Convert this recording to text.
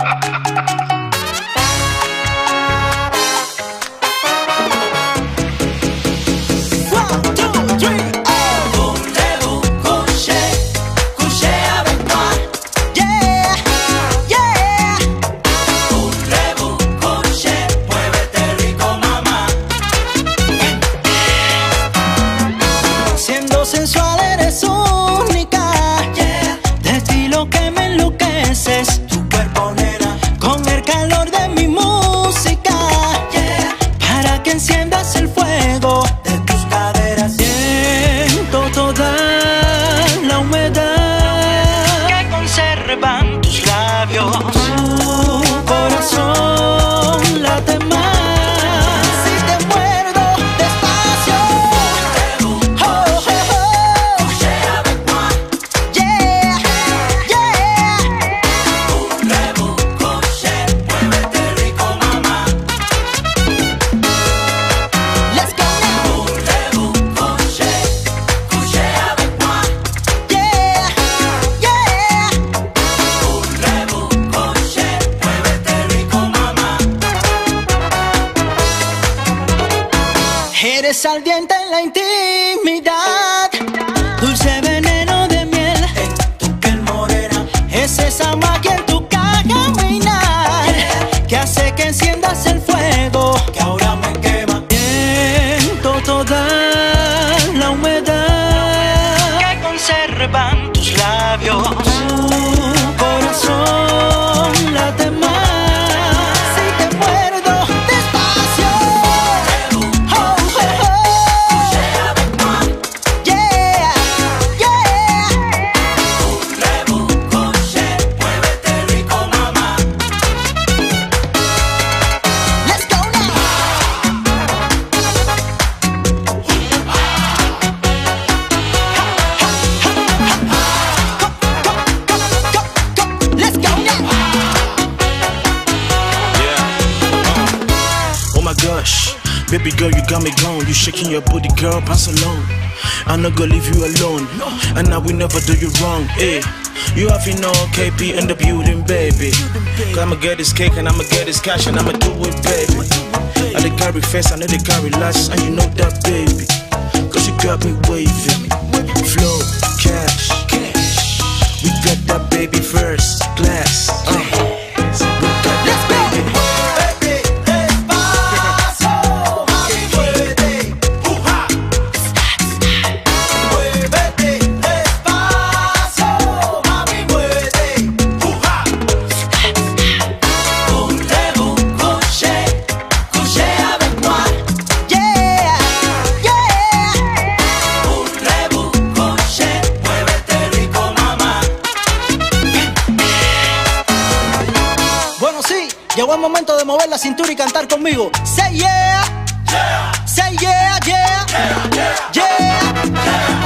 Sensual, eres única, yeah. De estilo que me enloqueces. Tu cuerpo, nena, con el calor de mi música, yeah. Para que enciendas el fuego de tus caderas. Siento toda la humedad que conservan tus labios. Tu corazón late más. Eres ardiente en la intimidad, dulce veneno de miel en tu piel morena. Es esa magia en tu caminar, yeah, que hace que enciendas el fuego que ahora me quema. Siento toda la humedad que conservan tus labios. Tu corazón late más. Baby girl, you got me gone. You shaking your booty, girl, pass along. I'm not gonna leave you alone, and I will never do you wrong. Hey, you have no KP in the building, baby. Cause I'ma get this cake and I'ma get this cash and I'ma do it, baby. I dey carry face, I know they carry last, and you know that, baby. Cause you got me waving, flow, cash. We got that baby first class. Llegó el momento de mover la cintura y cantar conmigo. Say yeah, yeah. Say yeah, yeah, yeah, yeah, yeah.